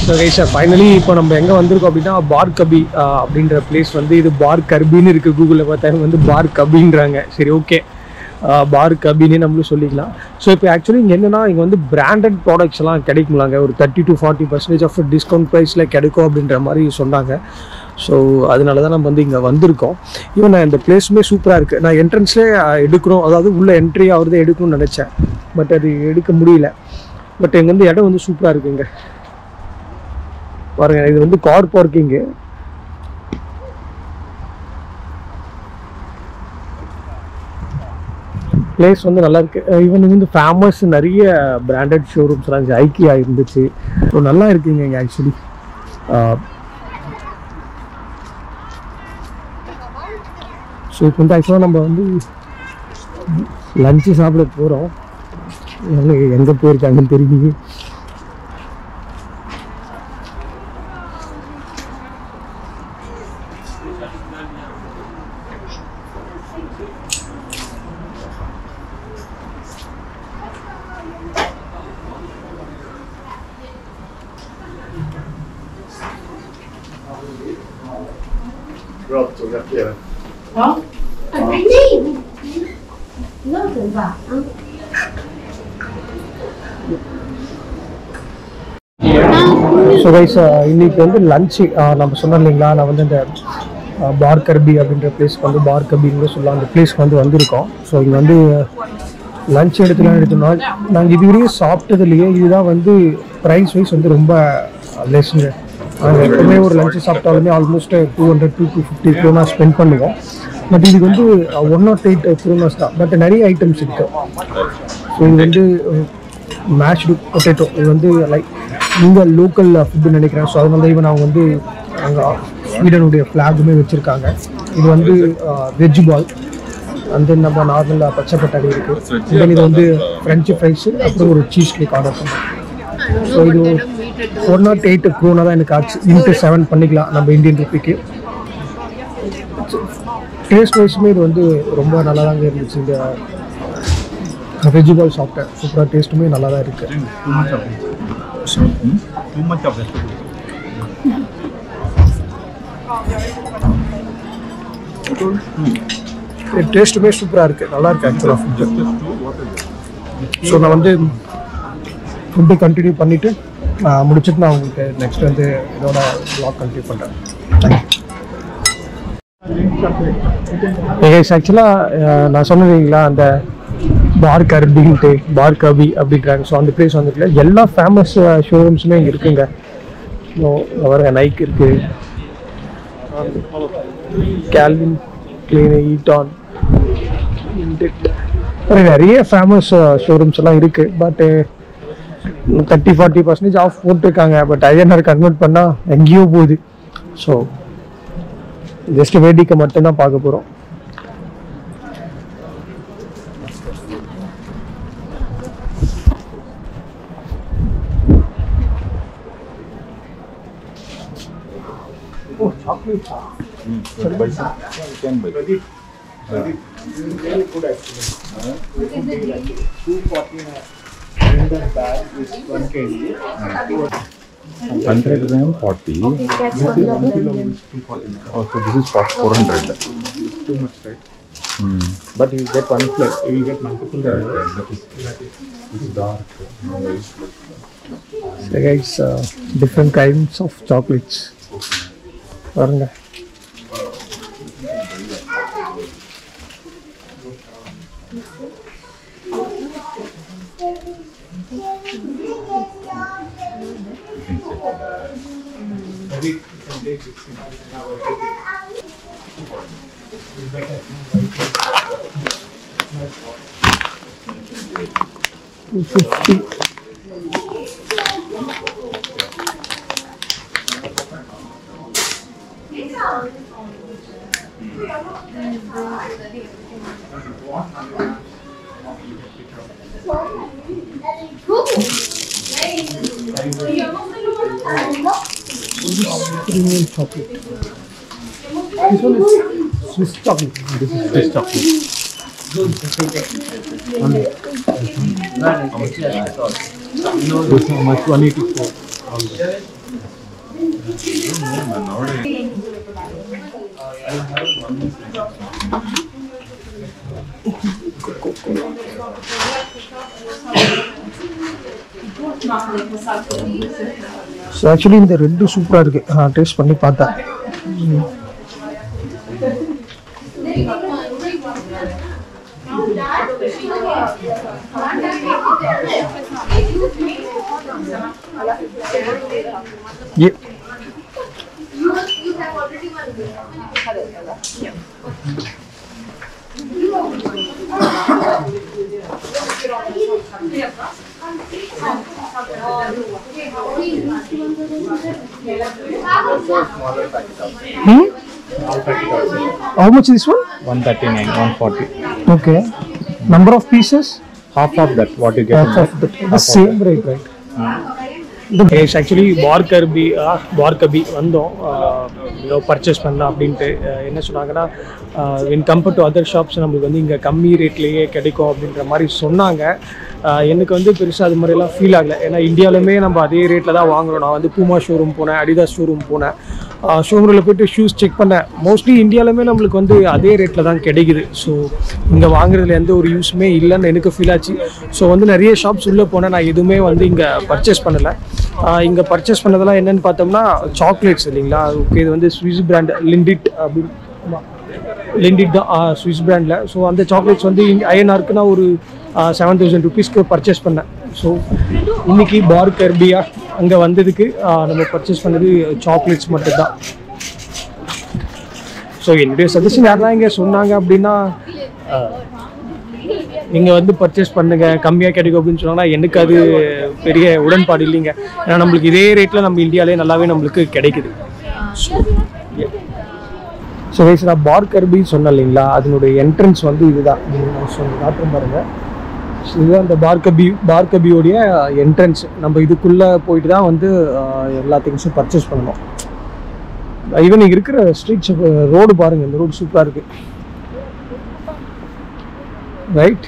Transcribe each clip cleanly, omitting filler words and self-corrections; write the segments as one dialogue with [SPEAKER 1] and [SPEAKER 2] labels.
[SPEAKER 1] So guys finally இப்போ நம்ம எங்கே வந்திருக்கோம் அப்படின்னா பார்கபி அப்படின்ற பிளேஸ் வந்து இது பார்கர்பின்னு இருக்குது. கூகுளில் பார்த்தாங்க வந்து பார்கபின்றாங்க. சரி ஓகே, பார்கபின்னு நம்மளும் சொல்லிக்கலாம். ஸோ இப்போ ஆக்சுவலி இங்கே என்னென்னா இங்கே வந்து பிராண்டட் ப்ராடக்ட்ஸ்லாம் கிடைக்கும்லாங்க. ஒரு 30 to 40% ஆஃப் டிஸ்கவுண்ட் ப்ரைஸில் கிடைக்கும் அப்படின்ற மாதிரி சொன்னாங்க. ஸோ அதனால தான் நம்ம வந்து இங்கே வந்திருக்கோம். ஈவன் நான் இந்த பிளேஸுமே சூப்பராக இருக்குது. நான் என்ட்ரன்ஸ்லேயே எடுக்கிறோம், அதாவது உள்ளே என்ட்ரி ஆகுறதே எடுக்கணும்னு நினச்சேன். பட் அது எடுக்க முடியல. பட் இங்கே வந்து இடம் வந்து சூப்பராக இருக்குங்க. பாருங்க, இது வந்து கார் பார்க்கிங்கு. பிளேஸ் வந்து நல்லா இருக்கு. ஈவன் இது வந்து ஃபேமஸ் நிறைய பிராண்டட் ஷோரூம்ஸ்லாம் இருந்துச்சு. ஐக்கியா இருந்துச்சு. ஸோ நல்லா இருக்குங்க இங்கே ஆக்சுவலி. ஸோ இப்போ வந்து ஆக்சுவலாக நம்ம வந்து லஞ்சு சாப்பிட போகிறோம். எங்கே போயிருக்காங்கன்னு தெரியுது. ஸோ கைஸ் இன்னைக்கு வந்து லஞ்சு நம்ம சொன்னோம் இல்லைங்களா, நான் வந்து இந்த பார்கர்பி அப்படின்ற பிளேஸ்க்கு வந்து பார்கபின்னு சொல்லலாம், அந்த பிளேஸ்க்கு வந்து வந்திருக்கோம். ஸோ இங்கே வந்து லஞ்ச் எடுத்தோம்னா நாங்கள் இதுவரையும் சாப்பிட்டதுலேயே இதுதான் வந்து ப்ரைஸ் வைஸ் வந்து ரொம்ப லெஸ்ஸுங்க. நாங்கள் எப்பவுமே ஒரு லஞ்சு சாப்பிட்டாலுமே ஆல்மோஸ்ட் 200 to 250 kronas ஸ்பெண்ட் பண்ணுவோம். பட் இதுக்கு வந்து 108 kronas தான். பட் நிறைய ஐட்டம்ஸ் இருக்குது. ஸோ இது வந்து மேஷ்டு பொட்டேட்டோ, இது வந்து லைக் நீங்கள் லோக்கல் ஃபுட்டு நினைக்கிறேன். ஸோ அதனால தான் ஈவன் அவங்க வந்து அங்கே ஸ்வீடனுடைய ஃப்ளாகுமே வச்சுருக்காங்க. இது வந்து வெஜ் பால், அந்த நம்ம நார்மலாக பச்சை பட்டாணி இருக்குது. தென் இது வந்து ஃப்ரெஞ்சு ஃப்ரைஸு, அப்புறம் ஒரு சீஸ் கேக் ஆர்டர் பண்ணோம். ஸோ இது 108 krona தான் எனக்கு ஆச்சு. இன்ட்டு 7 பண்ணிக்கலாம் நம்ம இந்தியன் ருப்பிக்கு. டேஸ்ட் வைஸுமே இது வந்து ரொம்ப நல்லா தாங்க இருந்துச்சு. இந்த வெஜ் பால் சாப்பிட்டேன், சூப்பராக டேஸ்ட்டுமே நல்லா தான் இருக்குது. டேஸ்ட்டுமே சூப்பராக இருக்குது, நல்லா இருக்குது ஆக்சுவலாக ஃபுட்டு. ஸோ நான் வந்து ஃபுட்டு கண்டினியூ பண்ணிவிட்டு முடிச்சுட்டு நான் உங்களுக்கு நெக்ஸ்ட் வந்து இதோட வ்ளாக் கண்டினியூ பண்ணுறேன். தேங்க்யூ. ஆக்சுவலாக நான் சொன்னீங்களா அந்த பார்கர்பின்ட்டு பார்கபி அப்படின்றாங்க. ஸோ அந்த பிளேஸ் வந்துட்டு எல்லா ஃபேமஸ் ஷோரூம்ஸுமே இங்கே இருக்குங்க. அவருங்க நைக் இருக்குது, கேல்வின் கிளீன், ஈட்டான், நிறைய ஃபேமஸ் ஷோரூம்ஸ் எல்லாம் இருக்குது. பட் 30-40% ஆஃப் போட்டிருக்காங்க. பட் ஐஎன்ஆர் கன்வெர்ட் பண்ணால் எங்கேயோ போகுது. ஸோ ஜஸ்ட் வேடிக்கை மட்டும்தான் பார்க்க போகிறோம். Oh, chocolate. Buy some. You can buy. Really good actually. 249. And the bag is 1 kg.
[SPEAKER 2] 100 gram 40. Oh, so this is 400.
[SPEAKER 1] Too much, right? But you get one flavor. You will get multiple. This is dark. So guys, different kinds of chocolates. பாருங்க. $250. Premium chocolate. This one is Swiss chocolate. This is Swiss chocolate. This is how much? 184. So actually இந்த red சூப்பராக இருக்குது, taste பண்ணி பார்த்தேன். How much is this one?
[SPEAKER 2] 139, 140.
[SPEAKER 1] Okay. Number of pieces?
[SPEAKER 2] Half of that, what you get.
[SPEAKER 1] Half of the same rate, right? It's actually Barkarby வந்தோம் purchase பண்ணலாம் அப்படின்ட்டு. என்ன சொன்னாங்கன்னா in compared to other shops நம்மளுக்கு வந்து இங்கே கம்மி ரேட்லேயே கிடைக்கும் அப்படின்ற மாதிரி சொன்னாங்க. எனக்கு வந்து பெருசாக அது மாதிரிலாம் ஃபீல் ஆகலை. ஏன்னா இந்தியாவிலுமே நம்ம அதே ரேட்டில் தான் வாங்குகிறோம். நான் வந்து பூமா ஷோரூம் போனேன், அடிதாஸ் ஷோரூம் போனேன். ஷோரூமில் போய்ட்டு ஷூஸ் செக் பண்ணேன். மோஸ்ட்லி இந்தியாவிலுமே நம்மளுக்கு வந்து அதே ரேட்டில் தான் கிடைக்குது. ஸோ இங்கே வாங்குறதுல எந்த ஒரு யூஸுமே இல்லைன்னு எனக்கு ஃபீல் ஆச்சு. ஸோ வந்து நிறைய ஷாப்ஸ் உள்ளே போனேன், நான் எதுவுமே வந்து இங்கே பர்ச்சேஸ் பண்ணலை. இங்கே பர்ச்சேஸ் பண்ணதெல்லாம் என்னென்னு பார்த்தோம்னா சாக்லேட்ஸ் இல்லைங்களா. ஓகே, இது வந்து ஸ்விஸ் பிராண்ட் லிண்டிட் அப்படின்னு, லிண்டிட் தான் ஸ்விஸ் பிராண்டில். ஸோ அந்த சாக்லேட்ஸ் வந்து ஐஎன்ஆருக்குன்னா ஒரு 7,000 rupeesக்கு பர்ச்சேஸ் பண்ணேன். ஸோ இன்றைக்கி பார்கர்பியா அங்கே வந்ததுக்கு நம்ம பர்ச்சேஸ் பண்ணது சாக்லேட்ஸ் மட்டும்தான். ஸோ என்னுடைய சஜஷன் யாரெல்லாம் இங்கே சொன்னாங்க அப்படின்னா, நீங்கள் வந்து பர்ச்சேஸ் பண்ணுங்கள் கம்மியாக கிடைக்கும் அப்படின்னு சொன்னாங்கன்னா எனக்கு அது பெரிய உடன்பாடு இல்லைங்க. ஏன்னா நம்மளுக்கு இதே ரேட்டில் நம்ம இந்தியாவிலே நல்லாவே நம்மளுக்கு கிடைக்குது. ஸோ வைஸ் நான் பார்கர்பி சொன்னேன் இல்லைங்களா, அதனுடைய என்ட்ரன்ஸ் வந்து இதுதான். காட்டுறேன் பாருங்கள். இதுதான் இந்த பார்கர்பியோடைய என்ட்ரன்ஸ். நம்ம இதுக்குள்ளே போயிட்டு தான் வந்து எல்லா திங்ஸும் பர்ச்சேஸ் பண்ணணும். ஈவன் இங்கே இருக்கிற ஸ்ட்ரீட்ஸ் ரோடு பாருங்கள், இந்த ரோடு சூப்பராக இருக்குது, ரைட்?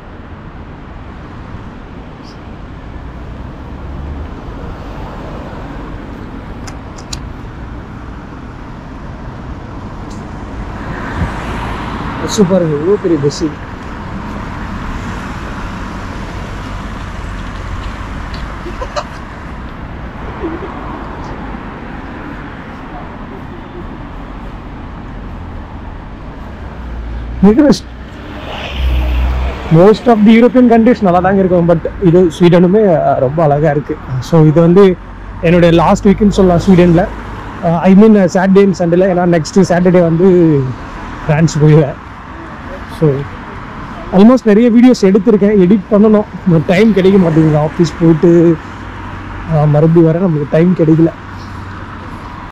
[SPEAKER 1] சூப்பராக இருக்குது, இவ்வளோ பெரிய bus. Most of the European countries நல்லா தாங்க இருக்கும், பட் இது ஸ்வீடனுமே ரொம்ப அழகாக இருக்குது. ஸோ இது வந்து என்னுடைய லாஸ்ட் வீக்குன்னு சொல்லலாம் ஸ்வீடனில். ஐ மீன் சாட்டர்டே அண்ட் சண்டேல. ஏன்னா நெக்ஸ்ட்டு சாட்டர்டே வந்து ஃப்ரான்ஸ் போயிடுவேன். ஸோ ஆல்மோஸ்ட் நிறைய வீடியோஸ் எடுத்திருக்கேன், எடிட் பண்ணணும், டைம் கிடைக்க மாட்டேங்குது. ஆஃபீஸ் போயிட்டு மறுபடியும் வர நம்மளுக்கு டைம் கிடைக்கல.